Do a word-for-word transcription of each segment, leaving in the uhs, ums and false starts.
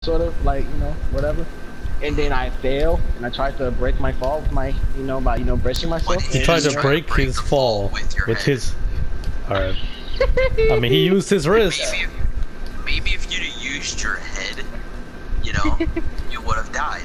sort of like, you know, whatever. And then I fail, and I try to break my fall with my, you know, by, you know, bracing myself. He tried to break, break his fall with, with his... Alright. I mean, he used his wrist. Maybe if, maybe if you'd have used your head, you know, you would have died.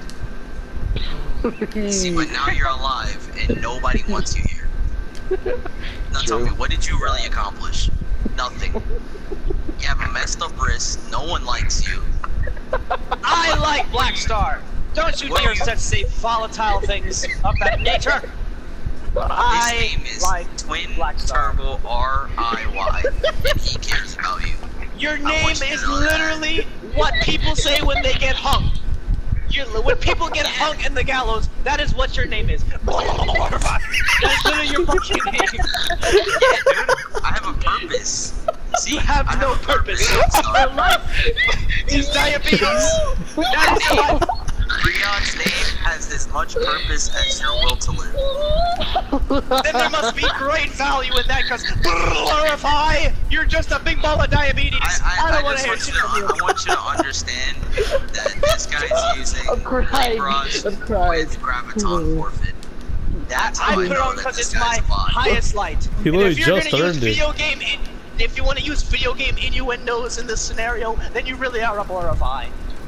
See, but now you're alive, and nobody wants you here. Now tell me, what did you really accomplish? Nothing. You have a messed up wrist, no one likes you. I like Blackstar! Don't you dare such say volatile things of that nature! I His name is like Twin Blackstar. Turbo R I Y, and he cares about you. Your I name want you to is know that. literally what people say when they get hung. You're, when people get hung in the gallows, that is what your name is. That's literally your fucking name. Yeah, dude, I have a purpose. See, You have I no have a purpose. purpose. Your life is diabetes. That is life. Riyad's name has as much purpose as your will to live. Then there must be great value in that, because glorify, you're just a big ball of diabetes. I, I, I don't I want to just hear want shit you from to, you. I want you to understand that this guy's using I'm crying. Libras I'm crying. with Graviton forfeit. That's I how I, put it know on that because this it's my guy's alive. highest light. He And literally if you're just gonna use earned it. video game in, if you want to use video game innuendos in this scenario, then you really are a glorify.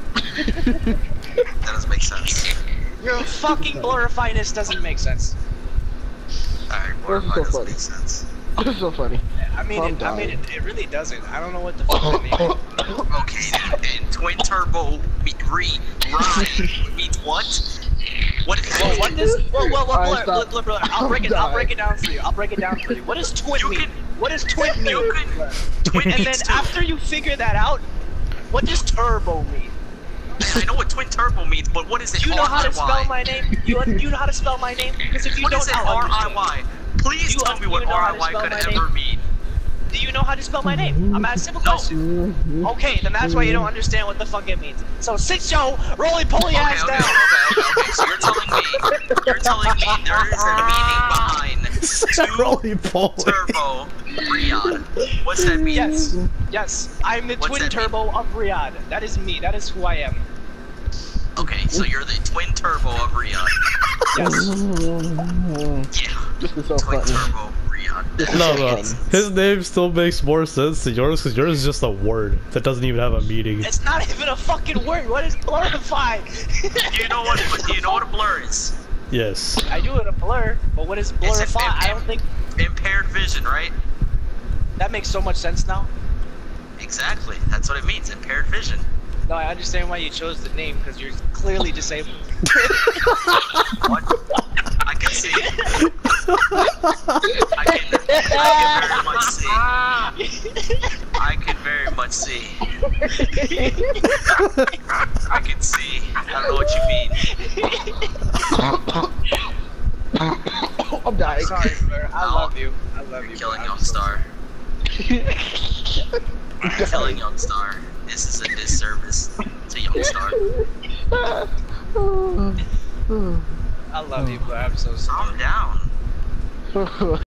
That doesn't make sense. Your fucking glorifyness doesn't make sense. Alright, This glorify is so doesn't funny. make sense. This is so funny. I mean, I'm it, I mean, dying. it, it really doesn't. I don't know what the fuck that means. Okay, then, then Twin Turbo me, Re Ride means what? What is Well, what does? Well, well, well, Alright, blur, stop. blur, blur, blur. I'll break it. I'll break it down for you. I'll break it down for you. What does twin You mean? can- What does twin mean? You can Twin And then means two. after you figure that out, what does turbo mean? I know what Twin Turbo means, but what is it? Do you know how to R I Y? spell my name? You un- you know how to spell my name? Because if you What don't, is it? I'll R I understand. Y. Please You tell un- me what you know R how I to Y spell could my ever mean. Do you know how to spell my name? I'm asking a simple No. question. Okay, then that's why you don't understand what the fuck it means. So sit your roly-poly Okay, ass okay, down. okay, okay, okay. So you're telling me, you're telling me there is a meaning behind two Roly poly. turbo Riyadh. What's that mean? Yes, yes. I'm the What's twin that turbo of Riyadh. That is me. That is who I am. Okay, so you're the twin turbo of Riyadh. Yes. Yeah, This is so twin funny. turbo Riyadh. That No, doesn't no. make any sense. His name still makes more sense to yours because yours is just a word that doesn't even have a meaning. It's not even a fucking word. What is glorify? Do you know what? Do you know what a blur is? Yes. I do it a blur, but what is It's glorify? an- I don't think Impaired vision, right? that makes so much sense now. Exactly. That's what it means. Impaired vision. No, I understand why you chose the name because you're clearly disabled. What? I can see. I can, I can very much see. I can very much see. I can see. I don't know what you mean. I'm dying. Sorry, Blur. I No. love you. I love you. You're killing bro. I'm so Youngstar. You're killing Youngstar. This is a disservice to Youngstar. I love you, but I'm so sorry. Calm down.